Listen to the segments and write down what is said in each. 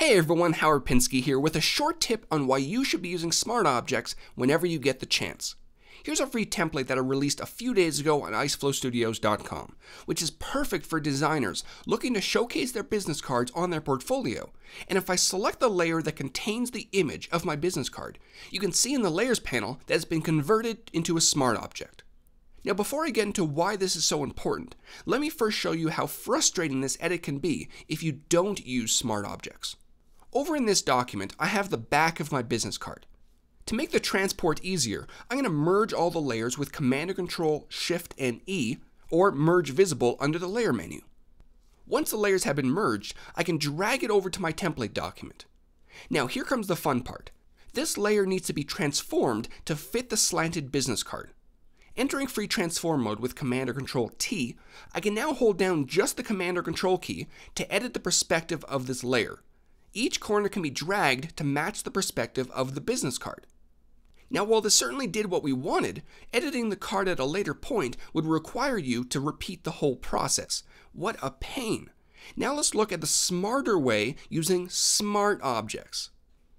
Hey everyone, Howard Pinsky here with a short tip on why you should be using smart objects whenever you get the chance. Here's a free template that I released a few days ago on ICEFLOWSTUDIOS.com, which is perfect for designers looking to showcase their business cards on their portfolio. And if I select the layer that contains the image of my business card, you can see in the Layers panel that it's been converted into a smart object. Now, before I get into why this is so important, let me first show you how frustrating this edit can be if you don't use smart objects. Over in this document, I have the back of my business card. To make the transport easier, I'm going to merge all the layers with Command and Control, Shift and E, or Merge Visible under the Layer menu. Once the layers have been merged, I can drag it over to my template document. Now here comes the fun part. This layer needs to be transformed to fit the slanted business card. Entering free transform mode with Command or Control T, I can now hold down just the Command or Control key to edit the perspective of this layer. Each corner can be dragged to match the perspective of the business card. Now, while this certainly did what we wanted, editing the card at a later point would require you to repeat the whole process. What a pain. Now let's look at the smarter way using smart objects.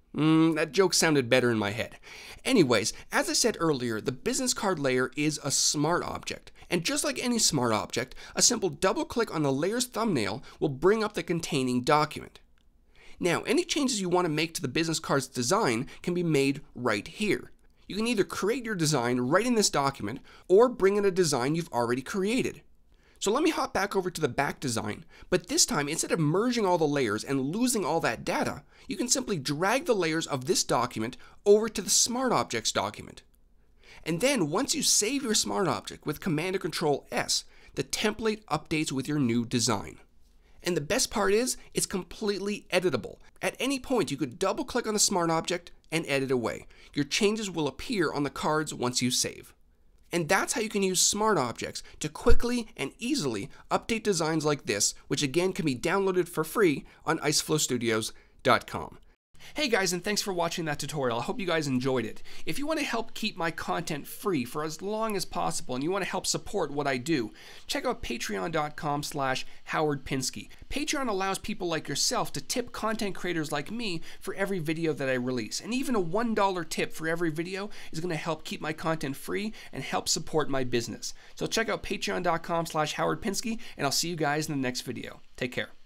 That joke sounded better in my head. Anyways, as I said earlier, the business card layer is a smart object. And just like any smart object, a simple double click on the layer's thumbnail will bring up the containing document. Now, any changes you want to make to the business card's design can be made right here. You can either create your design right in this document or bring in a design you've already created. So let me hop back over to the back design, but this time instead of merging all the layers and losing all that data, you can simply drag the layers of this document over to the Smart Objects document. And then once you save your Smart Object with Command or Control S, the template updates with your new design. And the best part is, it's completely editable. At any point, you could double click on the smart object and edit away. Your changes will appear on the cards once you save. And that's how you can use smart objects to quickly and easily update designs like this, which again can be downloaded for free on ICEFLOWSTUDIOS.com. Hey guys, and thanks for watching that tutorial. I hope you guys enjoyed it. If you want to help keep my content free for as long as possible and you want to help support what I do, check out patreon.com/HowardPinsky. Patreon allows people like yourself to tip content creators like me for every video that I release. And even a $1 tip for every video is going to help keep my content free and help support my business. So check out patreon.com/HowardPinsky and I'll see you guys in the next video. Take care.